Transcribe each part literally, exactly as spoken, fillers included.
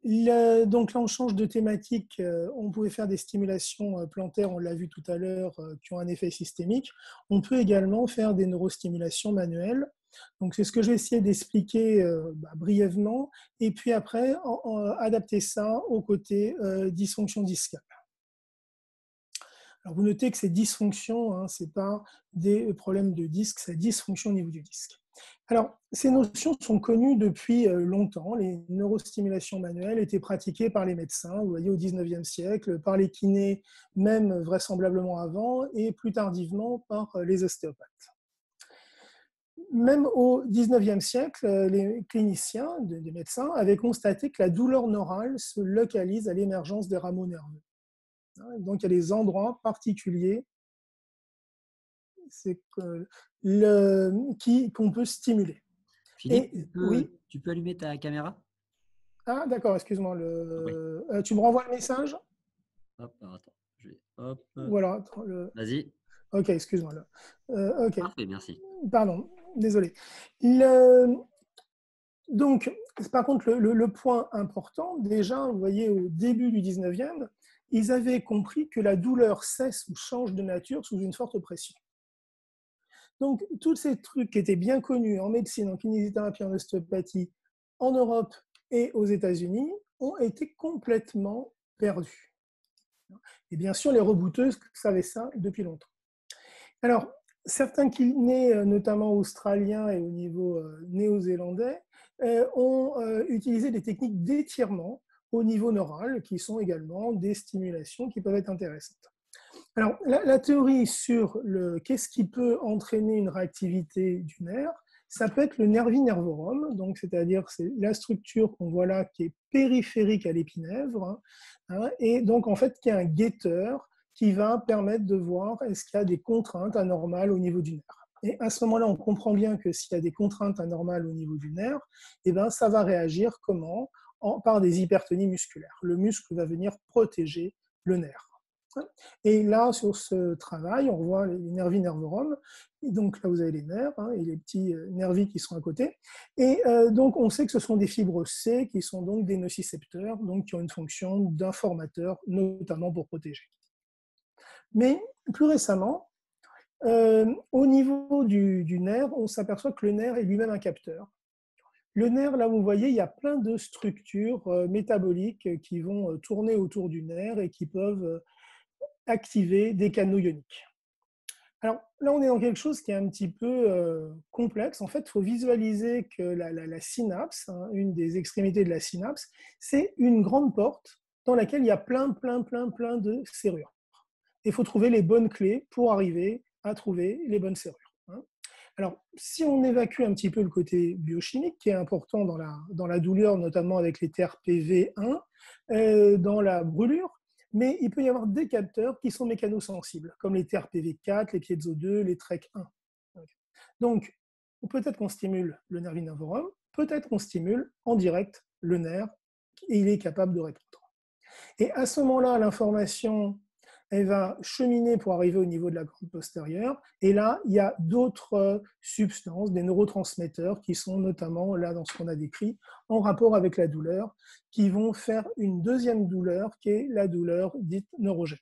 Le, donc là, on change de thématique. On pouvait faire des stimulations plantaires, on l'a vu tout à l'heure, qui ont un effet systémique. On peut également faire des neurostimulations manuelles. Donc c'est ce que je vais essayer d'expliquer euh, bah, brièvement. Et puis après, en, en, adapter ça au côté euh, dysfonction discale. Alors vous notez que c'est dysfonction, hein, ce n'est pas des problèmes de disque, c'est dysfonction au niveau du disque. Alors, ces notions sont connues depuis longtemps. Les neurostimulations manuelles étaient pratiquées par les médecins, vous voyez, au dix-neuvième siècle, par les kinés, même vraisemblablement avant, et plus tardivement par les ostéopathes. Même au dix-neuvième siècle, les cliniciens, les médecins, avaient constaté que la douleur neurale se localise à l'émergence des rameaux nerveux. Donc, il y a des endroits particuliers c'est que le, qui, qu'on peut stimuler. Philippe, Et, tu, peux, oui. tu peux allumer ta caméra? Ah, d'accord, excuse-moi. Le... Oui. Euh, tu me renvoies le message? Hop, alors attends. Je vais, hop. Voilà. Le... Vas-y. Ok, excuse-moi. Euh, ok. Parfait, merci. Pardon, désolé. Le... Donc, par contre, le, le, le point important, déjà, vous voyez, au début du dix-neuvième, ils avaient compris que la douleur cesse ou change de nature sous une forte pression. Donc, tous ces trucs qui étaient bien connus en médecine, en kinésithérapie, en ostéopathie, en Europe et aux États-Unis, ont été complètement perdus. Et bien sûr, les rebouteuses savaient ça depuis longtemps. Alors, certains kinés, notamment australiens et au niveau néo-zélandais, ont utilisé des techniques d'étirement au niveau neural, qui sont également des stimulations qui peuvent être intéressantes. Alors, la, la théorie sur le qu'est-ce qui peut entraîner une réactivité du nerf, ça peut être le nervi nervorum, donc c'est-à-dire c'est la structure qu'on voit là qui est périphérique à l'épinèvre, hein, et donc en fait qui est un guetteur qui va permettre de voir est-ce qu'il y a des contraintes anormales au niveau du nerf. Et à ce moment-là, on comprend bien que s'il y a des contraintes anormales au niveau du nerf, eh ben, ça va réagir comment? En, par des hypertonies musculaires. Le muscle va venir protéger le nerf. Et là, sur ce travail, on voit les nervis nervorum. Et donc là, vous avez les nerfs hein, et les petits nervis qui sont à côté. Et euh, donc, on sait que ce sont des fibres C qui sont donc des nocicepteurs, donc qui ont une fonction d'informateur, notamment pour protéger. Mais plus récemment, euh, au niveau du, du nerf, on s'aperçoit que le nerf est lui-même un capteur. Le nerf, là, vous voyez, il y a plein de structures euh, métaboliques qui vont euh, tourner autour du nerf et qui peuvent euh, activer des canaux ioniques. Alors là, on est dans quelque chose qui est un petit peu euh, complexe. En fait, il faut visualiser que la, la, la synapse, hein, une des extrémités de la synapse, c'est une grande porte dans laquelle il y a plein, plein, plein, plein de serrures. Il faut trouver les bonnes clés pour arriver à trouver les bonnes serrures. Hein. Alors, si on évacue un petit peu le côté biochimique, qui est important dans la, dans la douleur, notamment avec les T R P V un, euh, dans la brûlure, mais il peut y avoir des capteurs qui sont mécanosensibles, comme les T R P V quatre, les piezo deux, les T R E C un. Donc, peut-être qu'on stimule le nervi nervorum, peut-être qu'on stimule en direct le nerf, et il est capable de répondre. Et à ce moment-là, l'information, elle va cheminer pour arriver au niveau de la glande postérieure. Et là, il y a d'autres substances, des neurotransmetteurs, qui sont notamment là dans ce qu'on a décrit, en rapport avec la douleur, qui vont faire une deuxième douleur, qui est la douleur dite neurogène.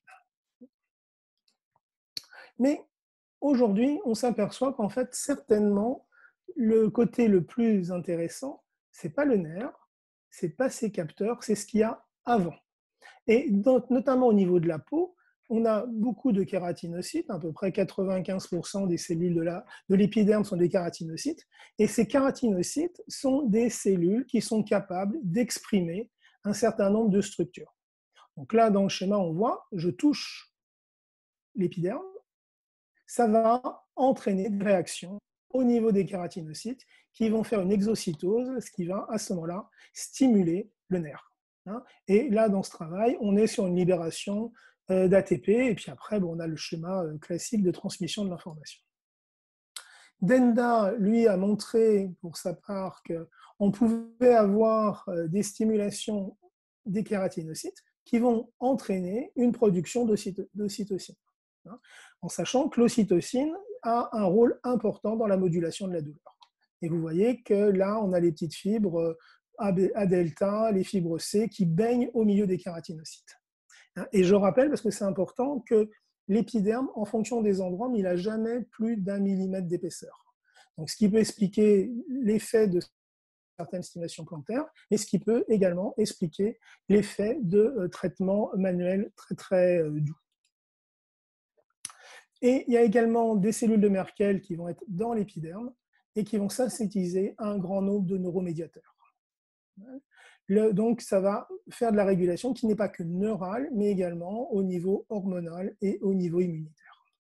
Mais aujourd'hui, on s'aperçoit qu'en fait, certainement, le côté le plus intéressant, ce n'est pas le nerf, ce n'est pas ces capteurs, c'est ce qu'il y a avant. Et donc, notamment au niveau de la peau, on a beaucoup de kératinocytes, à peu près quatre-vingt-quinze pour cent des cellules de l'épiderme sont des kératinocytes, et ces kératinocytes sont des cellules qui sont capables d'exprimer un certain nombre de structures. Donc là, dans le schéma, on voit, je touche l'épiderme, ça va entraîner des réactions au niveau des kératinocytes qui vont faire une exocytose, ce qui va à ce moment-là stimuler le nerf. Et là, dans ce travail, on est sur une libération d'A T P, et puis après, bon, on a le schéma classique de transmission de l'information. Denda, lui, a montré pour sa part qu'on pouvait avoir des stimulations des kératinocytes qui vont entraîner une production d'ocytocine, en sachant que l'ocytocine a un rôle important dans la modulation de la douleur. Et vous voyez que là, on a les petites fibres A delta, les fibres C qui baignent au milieu des kératinocytes. Et je rappelle, parce que c'est important, que l'épiderme, en fonction des endroits, il n'a jamais plus d'un millimètre d'épaisseur. Donc, ce qui peut expliquer l'effet de certaines stimulations plantaires, et ce qui peut également expliquer l'effet de euh, traitements manuels très très euh, doux. Et il y a également des cellules de Merkel qui vont être dans l'épiderme et qui vont synthétiser un grand nombre de neuromédiateurs. Le, donc, ça va faire de la régulation qui n'est pas que neurale, mais également au niveau hormonal et au niveau immunitaire.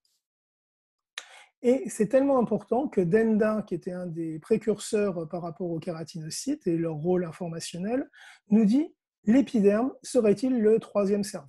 Et c'est tellement important que Denda, qui était un des précurseurs par rapport aux kératinocytes et leur rôle informationnel, nous dit l'épiderme serait-il le troisième cerveau?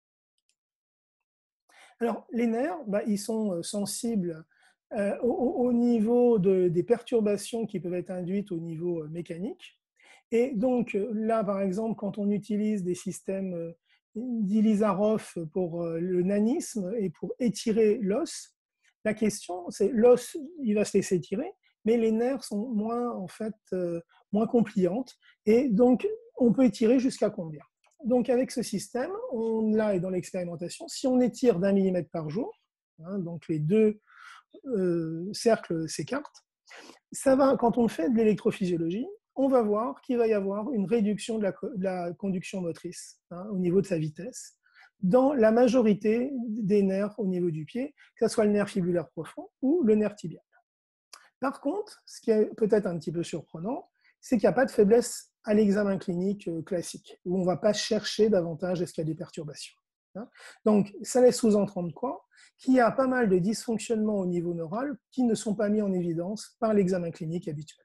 Alors, les nerfs, bah, ils sont sensibles euh, au, au niveau de, des perturbations qui peuvent être induites au niveau mécanique. Et donc, là, par exemple, quand on utilise des systèmes d'Ilizarov pour le nanisme et pour étirer l'os, la question, c'est l'os, il va se laisser étirer, mais les nerfs sont moins, en fait, euh, moins compliantes. Et donc, on peut étirer jusqu'à combien? Donc, avec ce système, on l'a et dans l'expérimentation, si on étire d'un millimètre par jour, hein, donc les deux euh, cercles s'écartent, ça va, quand on fait de l'électrophysiologie, on va voir qu'il va y avoir une réduction de la, de la conduction motrice hein, au niveau de sa vitesse dans la majorité des nerfs au niveau du pied, que ce soit le nerf fibulaire profond ou le nerf tibial. Par contre, ce qui est peut-être un petit peu surprenant, c'est qu'il n'y a pas de faiblesse à l'examen clinique classique, où on ne va pas chercher davantage est-ce qu'il y a des perturbations. Donc, ça laisse sous-entendre quoi? Qu'il y a pas mal de dysfonctionnements au niveau neural qui ne sont pas mis en évidence par l'examen clinique habituel.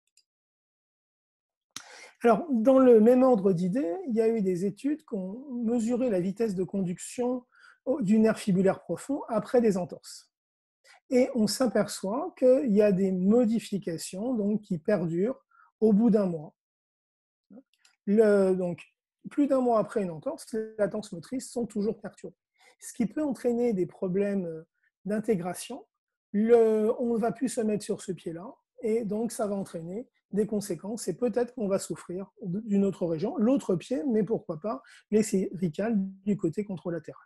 Alors, dans le même ordre d'idées, il y a eu des études qui ont mesuré la vitesse de conduction du nerf fibulaire profond après des entorses. Et on s'aperçoit qu'il y a des modifications donc, qui perdurent au bout d'un mois. Le, donc, plus d'un mois après une entorse, les latences motrices sont toujours perturbées. Ce qui peut entraîner des problèmes d'intégration. On ne va plus se mettre sur ce pied-là, et donc ça va entraîner des conséquences, et peut-être qu'on va souffrir d'une autre région, l'autre pied, mais pourquoi pas les cervicales du côté contralatéral.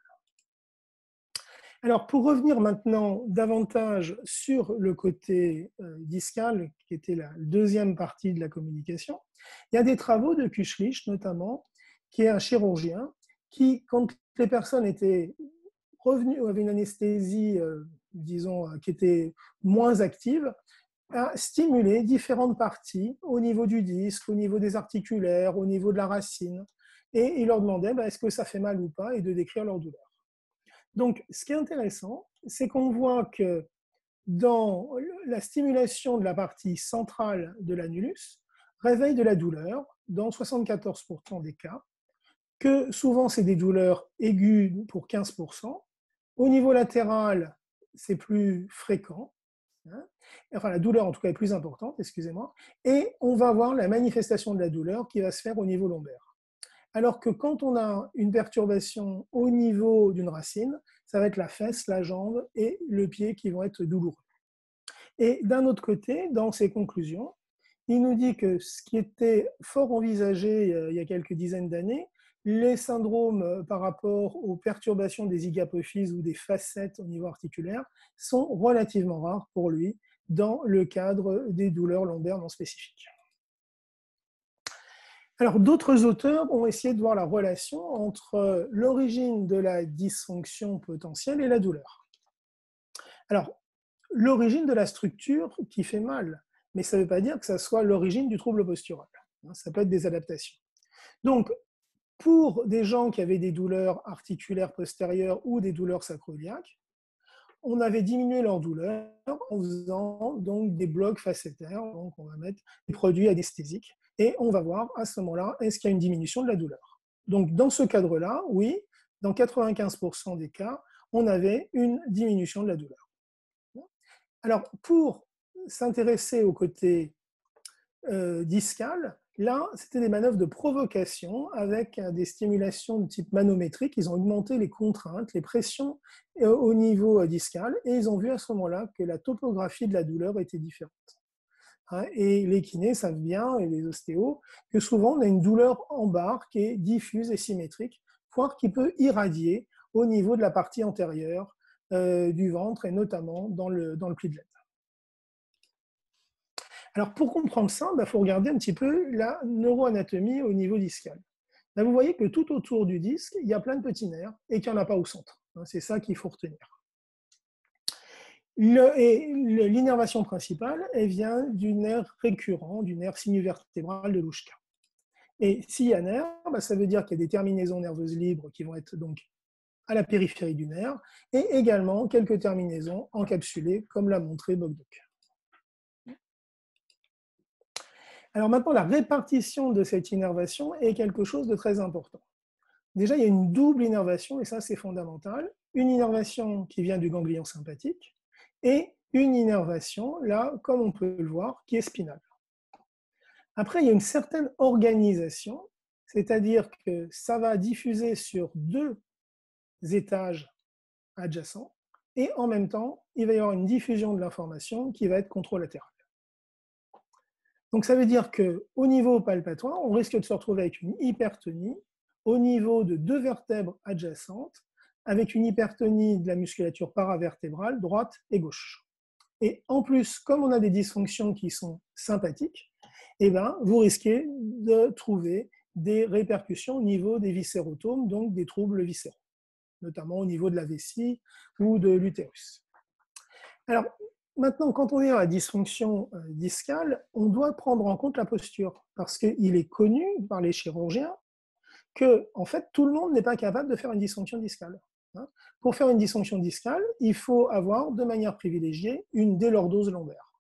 Alors, pour revenir maintenant davantage sur le côté euh, discal, qui était la deuxième partie de la communication, il y a des travaux de Kuchlich, notamment, qui est un chirurgien, qui, quand les personnes étaient revenues ou avaient une anesthésie, euh, disons, euh, qui était moins active, a stimulé différentes parties au niveau du disque, au niveau des articulaires, au niveau de la racine, et il leur demandait bah, est-ce que ça fait mal ou pas, et de décrire leur douleur. Donc, ce qui est intéressant, c'est qu'on voit que dans la stimulation de la partie centrale de l'annulus, réveille de la douleur dans soixante-quatorze pour cent des cas, que souvent c'est des douleurs aiguës pour quinze pour cent. Au niveau latéral, c'est plus fréquent. Hein, enfin, la douleur en tout cas est plus importante, excusez-moi. Et on va voir la manifestation de la douleur qui va se faire au niveau lombaire. Alors que quand on a une perturbation au niveau d'une racine, ça va être la fesse, la jambe et le pied qui vont être douloureux. Et d'un autre côté, dans ses conclusions, il nous dit que ce qui était fort envisagé il y a quelques dizaines d'années, les syndromes par rapport aux perturbations des zygapophyses ou des facettes au niveau articulaire sont relativement rares pour lui dans le cadre des douleurs lombaires non spécifiques. Alors, d'autres auteurs ont essayé de voir la relation entre l'origine de la dysfonction potentielle et la douleur. Alors, l'origine de la structure qui fait mal, mais ça ne veut pas dire que ça soit l'origine du trouble postural. Ça peut être des adaptations. Donc, pour des gens qui avaient des douleurs articulaires postérieures ou des douleurs sacroiliaques, on avait diminué leur douleur en faisant donc des blocs facétaires, donc on va mettre des produits anesthésiques, et on va voir à ce moment-là, est-ce qu'il y a une diminution de la douleur. Donc dans ce cadre-là, oui, dans quatre-vingt-quinze pour cent des cas, on avait une diminution de la douleur. Alors pour s'intéresser au côté euh, discal, là, c'était des manœuvres de provocation avec des stimulations de type manométrique. Ils ont augmenté les contraintes, les pressions au niveau discal, et ils ont vu à ce moment-là que la topographie de la douleur était différente. Hein, et les kinés savent bien, et les ostéos, que souvent on a une douleur en barre qui est diffuse et symétrique, voire qui peut irradier au niveau de la partie antérieure euh, du ventre et notamment dans le, dans le pli de l'aine. Alors pour comprendre ça, il bah, faut regarder un petit peu la neuroanatomie au niveau discal. Là, vous voyez que tout autour du disque, il y a plein de petits nerfs et qu'il n'y en a pas au centre. C'est ça qu'il faut retenir. L'innervation principale, elle vient du nerf récurrent, du nerf sinuvertébral de Louchka. Et s'il y a nerf, bah, ça veut dire qu'il y a des terminaisons nerveuses libres qui vont être donc à la périphérie du nerf, et également quelques terminaisons encapsulées, comme l'a montré Bogduk. Alors maintenant, la répartition de cette innervation est quelque chose de très important. Déjà, il y a une double innervation, et ça c'est fondamental. Une innervation qui vient du ganglion sympathique, et une innervation, là, comme on peut le voir, qui est spinale. Après, il y a une certaine organisation, c'est-à-dire que ça va diffuser sur deux étages adjacents, et en même temps, il va y avoir une diffusion de l'information qui va être contralatérale. Donc ça veut dire qu'au niveau palpatoire, on risque de se retrouver avec une hypertonie au niveau de deux vertèbres adjacentes, avec une hypertonie de la musculature paravertébrale droite et gauche. Et en plus, comme on a des dysfonctions qui sont sympathiques, eh ben, vous risquez de trouver des répercussions au niveau des viscérotomes, donc des troubles viscéraux, notamment au niveau de la vessie ou de l'utérus. Alors, maintenant, quand on est à la dysfonction discale, on doit prendre en compte la posture, parce qu'il est connu par les chirurgiens que, en fait, tout le monde n'est pas capable de faire une dysfonction discale. Pour faire une dysfonction discale, il faut avoir, de manière privilégiée, une délordose lombaire.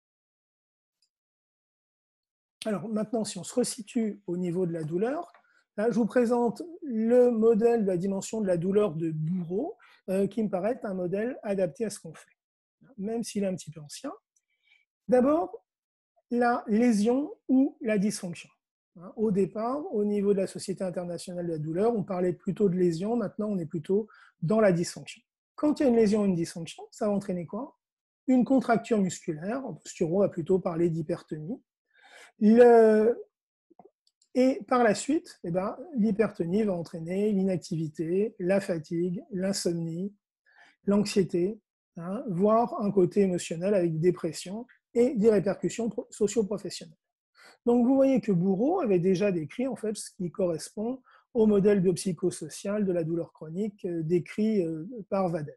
Alors maintenant, si on se resitue au niveau de la douleur, là, je vous présente le modèle de la dimension de la douleur de Bourreau, euh, qui me paraît un modèle adapté à ce qu'on fait, même s'il est un petit peu ancien. D'abord, la lésion ou la dysfonction. Au départ, au niveau de la Société internationale de la douleur, on parlait plutôt de lésion, maintenant on est plutôt dans la dysfonction. Quand il y a une lésion ou une dysfonction, ça va entraîner quoi? Une contracture musculaire, en posturo, on va plutôt parler d'hypertonie. Le... Et par la suite, eh ben, l'hypertonie va entraîner l'inactivité, la fatigue, l'insomnie, l'anxiété, hein, voire un côté émotionnel avec dépression et des répercussions socio-professionnelles. Donc vous voyez que Bourreau avait déjà décrit en fait ce qui correspond au modèle biopsychosocial de la douleur chronique décrit par Vadel.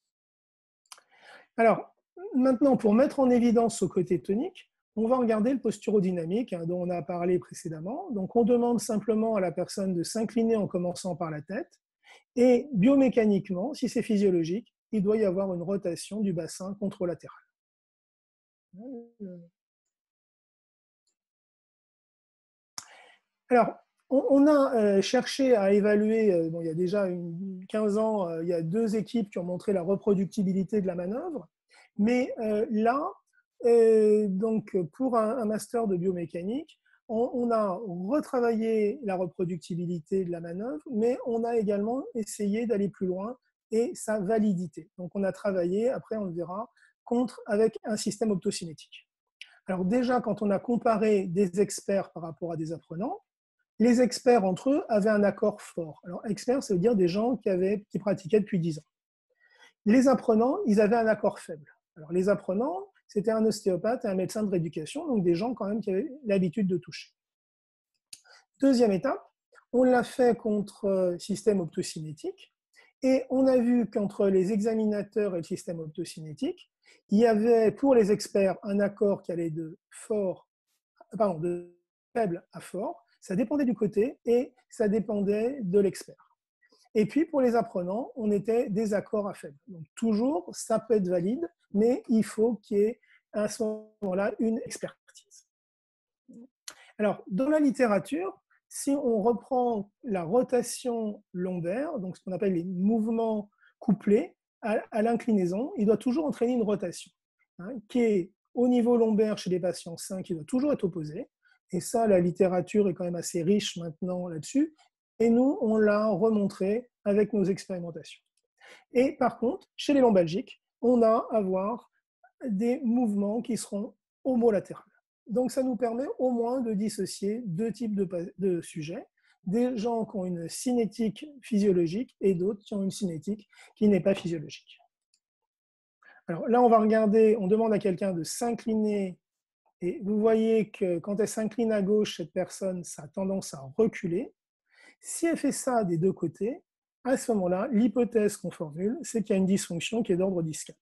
Alors maintenant, pour mettre en évidence ce côté tonique, on va regarder le posturodynamique hein, dont on a parlé précédemment. Donc on demande simplement à la personne de s'incliner en commençant par la tête, et biomécaniquement, si c'est physiologique, il doit y avoir une rotation du bassin contralatéral. Alors, on a cherché à évaluer, bon, il y a déjà une, quinze ans, il y a deux équipes qui ont montré la reproductibilité de la manœuvre, mais là, donc pour un master de biomécanique, on a retravaillé la reproductibilité de la manœuvre, mais on a également essayé d'aller plus loin et sa validité. Donc on a travaillé, après on le verra, contre avec un système optocinétique. Alors déjà, quand on a comparé des experts par rapport à des apprenants, les experts entre eux avaient un accord fort. Alors experts, ça veut dire des gens qui, avaient, qui pratiquaient depuis dix ans. Les apprenants, ils avaient un accord faible. Alors les apprenants, c'était un ostéopathe et un médecin de rééducation, donc des gens quand même qui avaient l'habitude de toucher. Deuxième étape, on l'a fait contre système optocinétique, et on a vu qu'entre les examinateurs et le système optocinétique, il y avait pour les experts un accord qui allait de fort, pardon, de faible à fort. Ça dépendait du côté et ça dépendait de l'expert. Et puis pour les apprenants, on était des accords à faible. Donc toujours, ça peut être valide, mais il faut qu'il y ait à ce moment-là une expertise. Alors dans la littérature, si on reprend la rotation lombaire, donc ce qu'on appelle les mouvements couplés à, à l'inclinaison, il doit toujours entraîner une rotation, hein, qui est au niveau lombaire chez les patients sains, qui doit toujours être opposée. Et ça, la littérature est quand même assez riche maintenant là-dessus. Et nous, on l'a remontré avec nos expérimentations. Et par contre, chez les lombalgiques, on a à voir des mouvements qui seront homolatérales. Donc, ça nous permet au moins de dissocier deux types de, de sujets. Des gens qui ont une cinétique physiologique et d'autres qui ont une cinétique qui n'est pas physiologique. Alors là, on va regarder, on demande à quelqu'un de s'incliner et vous voyez que quand elle s'incline à gauche, cette personne, ça a tendance à reculer. Si elle fait ça des deux côtés, à ce moment-là, l'hypothèse qu'on formule, c'est qu'il y a une dysfonction qui est d'ordre discal.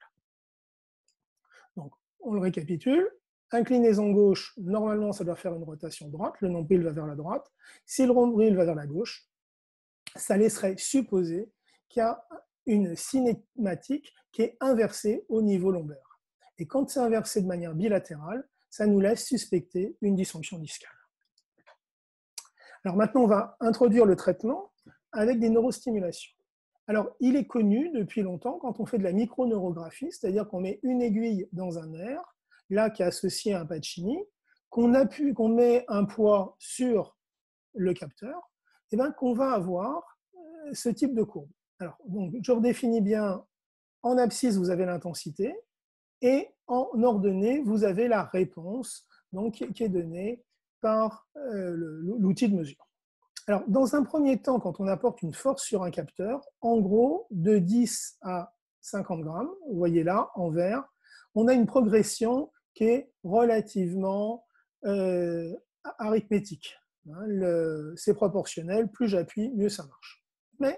Donc, on le récapitule. Inclinaison gauche, normalement, ça doit faire une rotation droite. Le nombril va vers la droite. Si le nombril va vers la gauche, ça laisserait supposer qu'il y a une cinématique qui est inversée au niveau lombaire. Et quand c'est inversé de manière bilatérale, ça nous laisse suspecter une dysfonction discale. Alors maintenant, on va introduire le traitement avec des neurostimulations. Alors, il est connu depuis longtemps quand on fait de la microneurographie, c'est-à-dire qu'on met une aiguille dans un nerf, là qui est associé à un Pacini, qu'on appuie, qu'on met un poids sur le capteur, et bien qu'on va avoir ce type de courbe. Alors, donc, je redéfinis bien, en abscisse, vous avez l'intensité, et en ordonnée, vous avez la réponse donc, qui est donnée par euh, l'outil de mesure. Alors, dans un premier temps, quand on apporte une force sur un capteur, en gros, de dix à cinquante grammes, vous voyez là, en vert, on a une progression qui est relativement euh, arithmétique. Hein, c'est proportionnel, plus j'appuie, mieux ça marche. Mais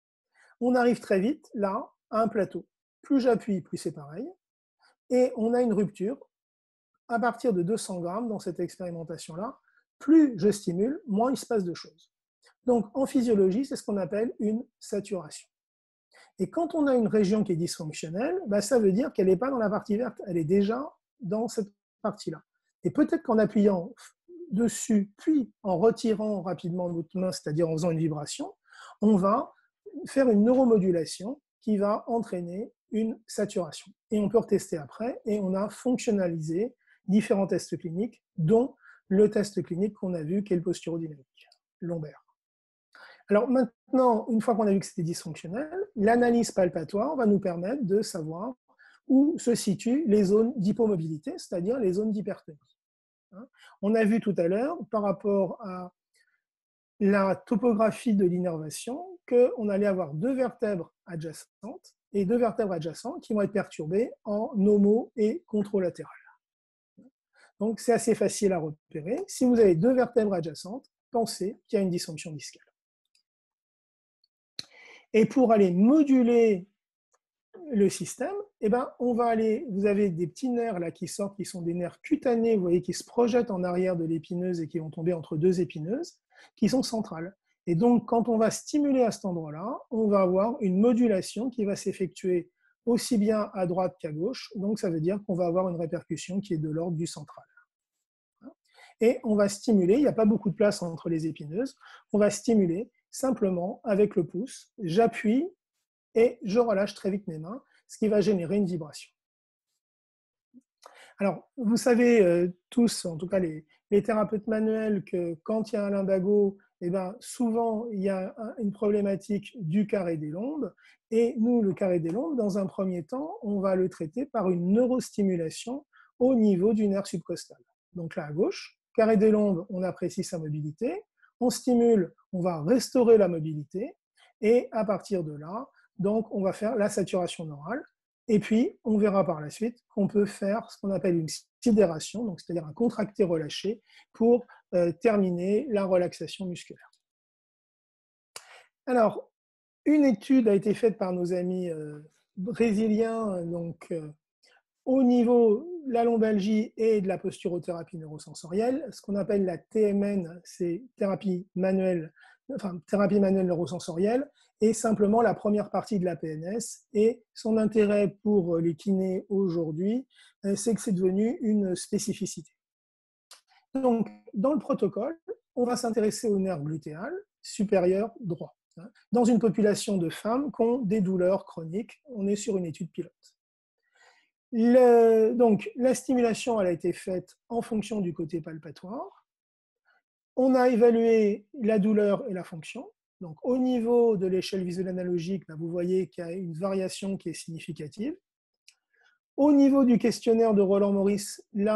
on arrive très vite, là, à un plateau. Plus j'appuie, plus c'est pareil. Et on a une rupture à partir de deux cents grammes dans cette expérimentation-là. Plus je stimule, moins il se passe de choses. Donc, en physiologie, c'est ce qu'on appelle une saturation. Et quand on a une région qui est dysfonctionnelle, bah, ça veut dire qu'elle n'est pas dans la partie verte, elle est déjà dans cette partie-là. Et peut-être qu'en appuyant dessus, puis en retirant rapidement notre main, c'est-à-dire en faisant une vibration, on va faire une neuromodulation qui va entraîner une saturation. Et on peut retester après, et on a fonctionnalisé différents tests cliniques, dont le test clinique qu'on a vu, qui est le posturodynamique lombaire. Alors maintenant, une fois qu'on a vu que c'était dysfonctionnel, l'analyse palpatoire va nous permettre de savoir où se situent les zones d'hypomobilité, c'est-à-dire les zones d'hypertonie. On a vu tout à l'heure, par rapport à la topographie de l'innervation, qu'on allait avoir deux vertèbres adjacentes et deux vertèbres adjacentes qui vont être perturbées en homo et contralatéral. Donc c'est assez facile à repérer. Si vous avez deux vertèbres adjacentes, pensez qu'il y a une dysfonction discale. Et pour aller moduler le système, eh ben, on va aller, vous avez des petits nerfs là qui sortent, qui sont des nerfs cutanés, vous voyez, qui se projettent en arrière de l'épineuse et qui vont tomber entre deux épineuses, qui sont centrales. Et donc, quand on va stimuler à cet endroit-là, on va avoir une modulation qui va s'effectuer aussi bien à droite qu'à gauche. Donc, ça veut dire qu'on va avoir une répercussion qui est de l'ordre du central. Et on va stimuler, il n'y a pas beaucoup de place entre les épineuses, on va stimuler simplement avec le pouce, j'appuie et je relâche très vite mes mains, ce qui va générer une vibration. Alors, vous savez euh, tous, en tout cas les, les thérapeutes manuels, que quand il y a un lumbago, eh ben, souvent il y a un, une problématique du carré des lombes. Et nous, le carré des lombes, dans un premier temps, on va le traiter par une neurostimulation au niveau du nerf subcostal. Donc là à gauche, carré des lombes, on apprécie sa mobilité. On stimule, on va restaurer la mobilité. Et à partir de là, donc on va faire la saturation neurale. Et puis, on verra par la suite qu'on peut faire ce qu'on appelle une sidération, donc c'est-à-dire un contracté-relâché, pour euh, terminer la relaxation musculaire. Alors, une étude a été faite par nos amis euh, brésiliens, donc euh, au niveau de la lombalgie et de la posturothérapie neurosensorielle, ce qu'on appelle la T M N, c'est thérapie manuelle, enfin thérapie manuelle neurosensorielle, et simplement la première partie de la P N S. Et son intérêt pour les kinés aujourd'hui, c'est que c'est devenu une spécificité. Donc, dans le protocole, on va s'intéresser au nerf glutéal supérieur droit, dans une population de femmes qui ont des douleurs chroniques. On est sur une étude pilote. Le, donc, la stimulation elle a été faite en fonction du côté palpatoire. On a évalué la douleur et la fonction. Donc, au niveau de l'échelle visuelle analogique, là, vous voyez qu'il y a une variation qui est significative. Au niveau du questionnaire de Roland-Maurice, là,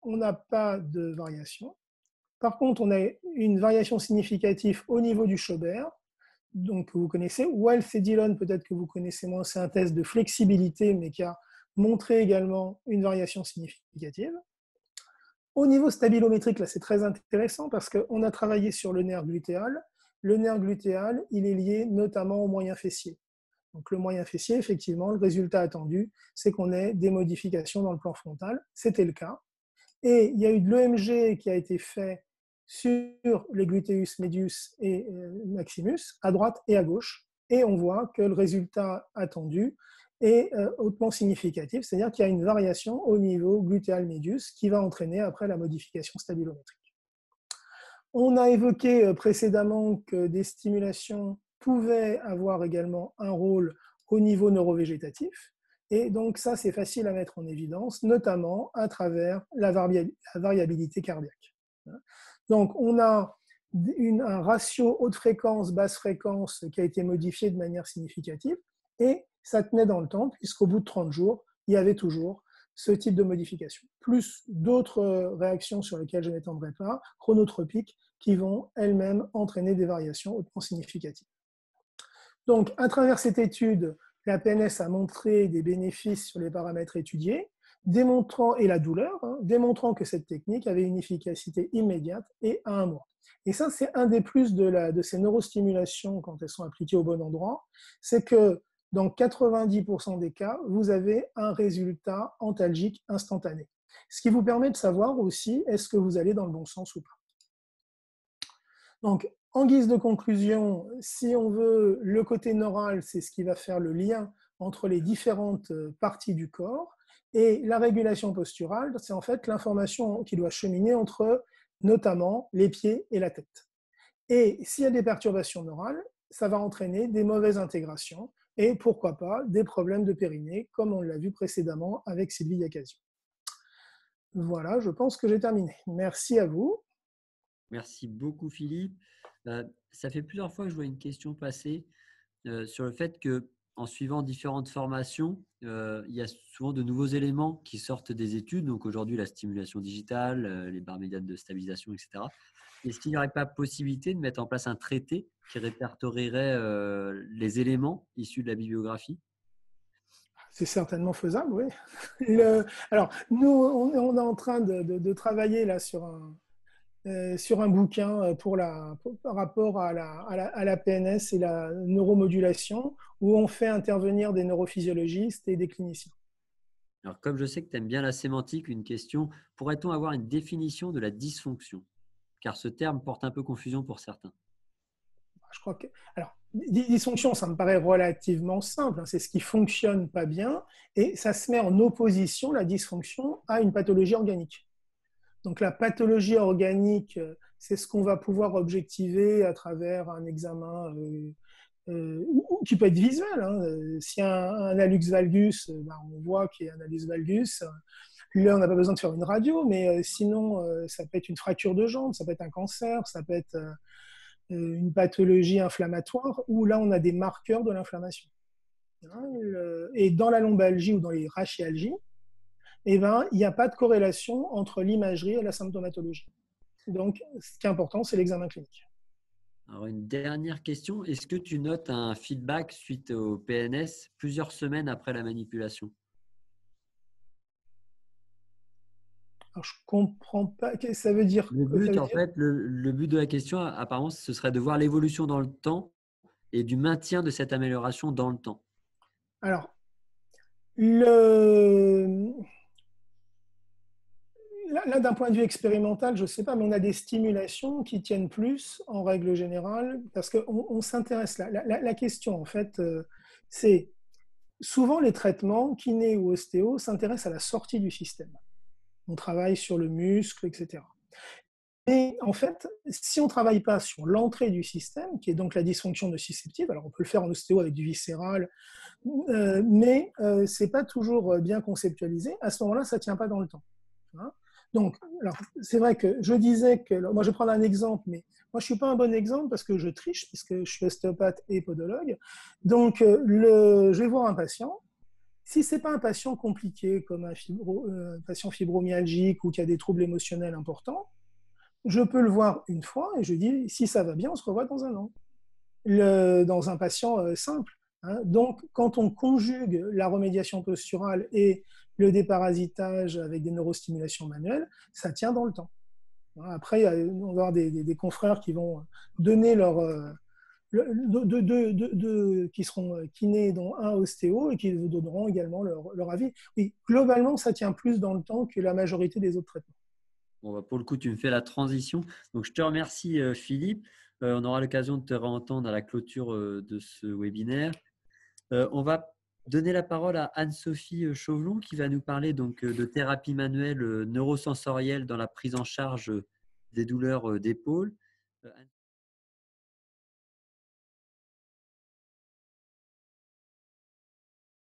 on n'a pas de variation. Par contre, on a une variation significative au niveau du Schober, donc que vous connaissez. Wells et Dillon, peut-être que vous connaissez moins, c'est un test de flexibilité, mais qui a montré également une variation significative. Au niveau stabilométrique, là, c'est très intéressant parce qu'on a travaillé sur le nerf glutéal. Le nerf glutéal, il est lié notamment au moyen fessier. Donc le moyen fessier, effectivement, le résultat attendu, c'est qu'on ait des modifications dans le plan frontal. C'était le cas. Et il y a eu de l'E M G qui a été fait sur les gluteus medius et maximus, à droite et à gauche. Et on voit que le résultat attendu est hautement significatif, c'est-à-dire qu'il y a une variation au niveau gluteal medius qui va entraîner après la modification stabilométrique. On a évoqué précédemment que des stimulations pouvaient avoir également un rôle au niveau neurovégétatif. Et donc ça, c'est facile à mettre en évidence, notamment à travers la variabilité cardiaque. Donc on a une, un ratio haute fréquence, basse fréquence qui a été modifié de manière significative et ça tenait dans le temps puisqu'au bout de trente jours, il y avait toujours ce type de modification. Plus d'autres réactions sur lesquelles je ne m'étendrai pas, chronotropiques, qui vont elles-mêmes entraîner des variations hautement significatives. Donc à travers cette étude, la P N S a montré des bénéfices sur les paramètres étudiés, démontrant, et la douleur, hein, démontrant que cette technique avait une efficacité immédiate et à un mois. Et ça, c'est un des plus de, la, de ces neurostimulations quand elles sont appliquées au bon endroit, c'est que dans quatre-vingt-dix pour cent des cas, vous avez un résultat antalgique instantané. Ce qui vous permet de savoir aussi est-ce que vous allez dans le bon sens ou pas. Donc, en guise de conclusion, si on veut, le côté neural, c'est ce qui va faire le lien entre les différentes parties du corps. Et la régulation posturale, c'est en fait l'information qui doit cheminer entre notamment les pieds et la tête. Et s'il y a des perturbations neurales, ça va entraîner des mauvaises intégrations et pourquoi pas des problèmes de périnée, comme on l'a vu précédemment avec Sylvie Yacasio. Voilà, je pense que j'ai terminé. Merci à vous. Merci beaucoup, Philippe. Euh, ça fait plusieurs fois que je vois une question passer euh, sur le fait que en suivant différentes formations, euh, il y a souvent de nouveaux éléments qui sortent des études. Donc aujourd'hui, la stimulation digitale, euh, les barres médianes de stabilisation, et cetera. Est-ce qu'il n'y aurait pas possibilité de mettre en place un traité qui répertorierait euh, les éléments issus de la bibliographie? C'est certainement faisable, oui. Le, alors, nous, on, on est en train de, de, de travailler là sur un, euh, sur un bouquin pour la, pour, par rapport à la, à, la, à la P N S et la neuromodulation, où on fait intervenir des neurophysiologistes et des cliniciens. Alors, comme je sais que tu aimes bien la sémantique, une question, pourrait-on avoir une définition de la dysfonction? Car ce terme porte un peu confusion pour certains. Je crois que, alors, dysfonction, ça me paraît relativement simple. Hein, c'est ce qui ne fonctionne pas bien et ça se met en opposition, la dysfonction, à une pathologie organique. Donc la pathologie organique, c'est ce qu'on va pouvoir objectiver à travers un examen euh, euh, qui peut être visuel. Hein. S'il y a un, un hallux valgus, ben, on voit qu'il y a un hallux valgus. Là, on n'a pas besoin de faire une radio, mais euh, sinon, euh, ça peut être une fracture de jambe, ça peut être un cancer, ça peut être euh, une pathologie inflammatoire, où là, on a des marqueurs de l'inflammation. Hein, le, et dans la lombalgie ou dans les rachialgies, eh ben, il n'y a pas de corrélation entre l'imagerie et la symptomatologie. Donc, ce qui est important, c'est l'examen clinique. Alors, une dernière question. Est-ce que tu notes un feedback suite au P N S plusieurs semaines après la manipulation? Alors, je ne comprends pas. Qu'est-ce que ça veut dire? Le but, veut en dire fait, le, le but de la question, apparemment, ce serait de voir l'évolution dans le temps et du maintien de cette amélioration dans le temps. Alors, le... là, là d'un point de vue expérimental, je ne sais pas, mais on a des stimulations qui tiennent plus en règle générale, parce qu'on on, s'intéresse là. La, la, la question, en fait, euh, c'est souvent les traitements, kiné ou ostéo, s'intéressent à la sortie du système. On travaille sur le muscle, et cetera. Et en fait, si on ne travaille pas sur l'entrée du système, qui est donc la dysfonction nociceptive, alors on peut le faire en ostéo avec du viscéral, euh, mais euh, ce n'est pas toujours bien conceptualisé, à ce moment-là, ça ne tient pas dans le temps. Hein. Donc, c'est vrai que je disais que, moi je vais prendre un exemple, mais moi je ne suis pas un bon exemple parce que je triche, puisque je suis ostéopathe et podologue. Donc, le, je vais voir un patient. Si ce n'est pas un patient compliqué comme un, fibro, euh, patient fibromyalgique ou qui a des troubles émotionnels importants, je peux le voir une fois et je dis, si ça va bien, on se revoit dans un an. Le, dans un patient euh, simple. Hein. Donc, quand on conjugue la remédiation posturale et le déparasitage avec des neurostimulations manuelles, ça tient dans le temps. Après, on va avoir des, des, des confrères qui vont donner leur... Euh, de, de, de, de, qui seront kinés, dont un ostéo, et qui vous donneront également leur, leur avis. Oui, globalement, ça tient plus dans le temps que la majorité des autres traitements. Bon, bah pour le coup, tu me fais la transition. Donc, je te remercie, euh, Philippe. Euh, on aura l'occasion de te réentendre à la clôture euh, de ce webinaire. Euh, on va donner la parole à Anne-Sophie Chauvelon qui va nous parler donc, de thérapie manuelle neurosensorielle dans la prise en charge des douleurs d'épaule.